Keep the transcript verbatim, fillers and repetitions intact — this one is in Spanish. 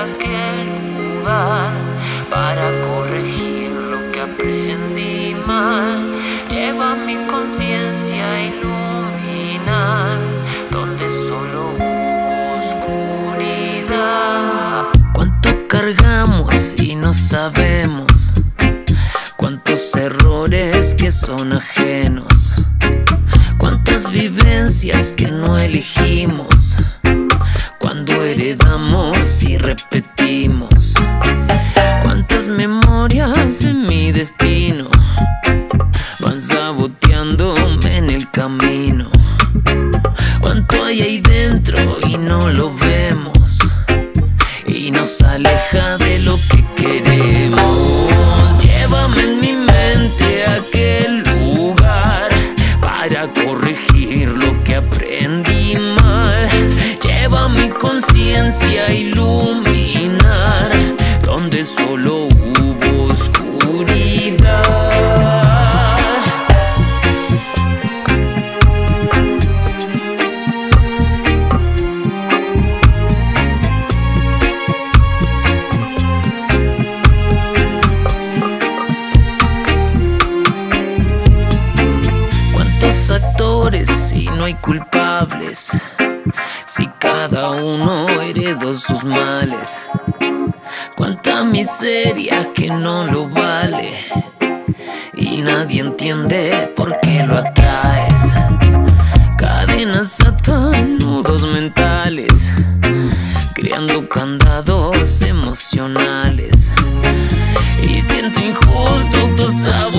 aquel lugar para corregir lo que aprendí mal. Lleva mi conciencia a iluminar donde solo hubo oscuridad. ¿Cuánto cargamos y no sabemos? Cuántos errores que son ajenos, cuántas vivencias que no elegimos, cuando heredamos y repetimos, cuántas memorias en mi destino van saboteándome en el camino. Cuánto hay ahí dentro y no lo vemos, y nos aleja de lo que queremos. Llévame en mi mente a aquel lugar para corregir lo que aprendí mal. Lleva mi conciencia a iluminar donde solo hubo oscuridad. ¿Cuántos actores y no hay culpables? Si cada uno heredó sus males, cuánta miseria que no lo vale, y nadie entiende por qué lo atraes. Cadenas atan nudos mentales, creando candados emocionales, y siento injusto tu sabor.